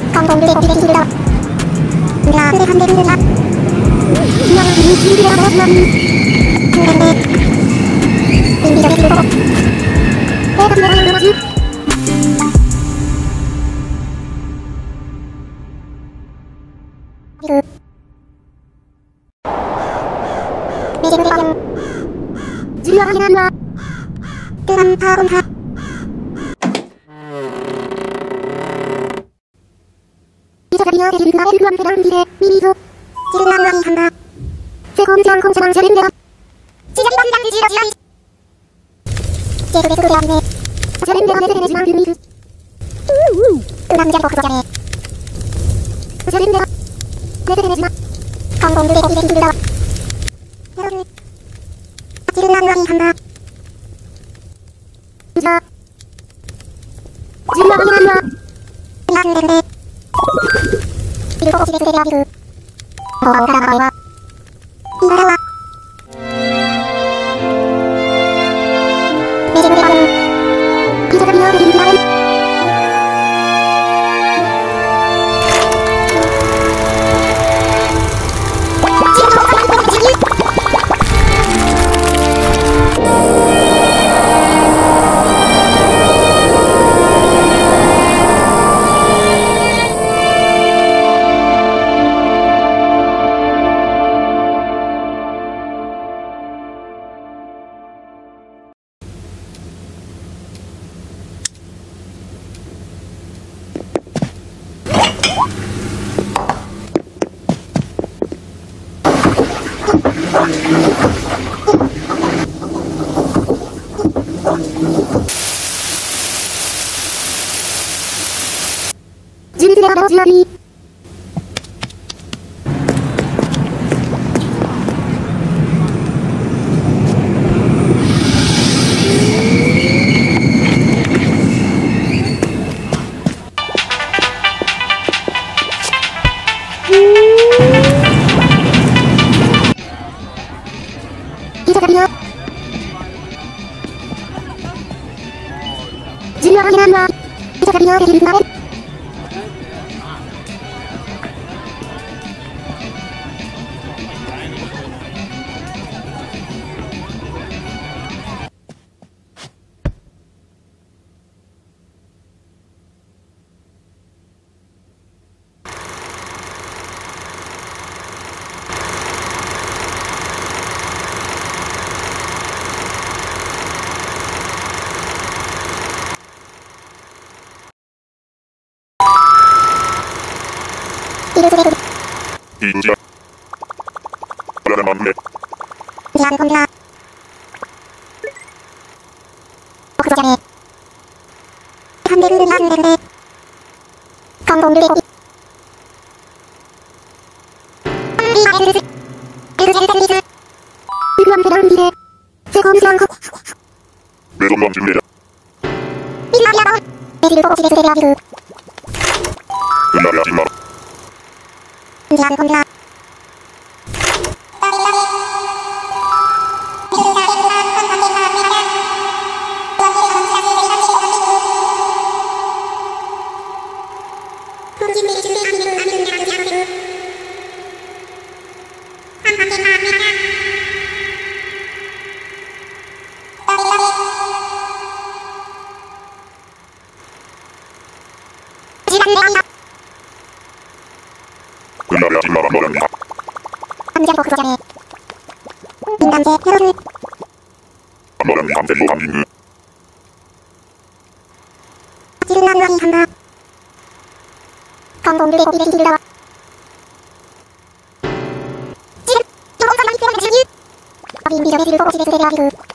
강동률의 고비를 힘들다. 라그를 한대 부르라. 나는 힘들다 버렸나니. 그런데 인비전에 들고 내가 들어가는 거지. 매직을 가면 지루하긴 한다. 뜨한 파운하 이자리여 대신 그날의 그런 대단한 길에 미미소 지르난 왕이 한다. 세검지 않고 제방 차린대가 지자리 반당 지러지라이 제그레 그그레 아니네 차린대가 내세내지만 그미스 남장 거크자네 차린대가 내세내지만 강동들의 거기에 힘들다. 여러분 지르난 왕이 한다. 자 지르나왕이 한다. 나그레그레 그리고 집에 그대로 아비그 오라와 이라와 매직을 가는 이자리여 대신 그날의 지리들의 지아리 이자리여 지루하긴 한다. 이자리여 대신 그날의 이주지야 그러는 맞네. 미안 건드라 그러자네 한대그는 나그레그레 강동들의 고비 리아에르스 에르제르데리스 그런 대단한 길에 세검지 않고 매dom남 진리자 밀라리아바운 매직을 보고 집에 그대로 아비그 은나리 하지 마라. 미안 건드라 은나리 하지 마라 너란다. 함장고 그러자네 인간제 여러분 너란다 함대로 함인그 지르난 왕이 한다. 강동들의 고비를 힘들다. 지금 경공사 많이 때문에 지금 인비전에 들고 집에 그대로 아비그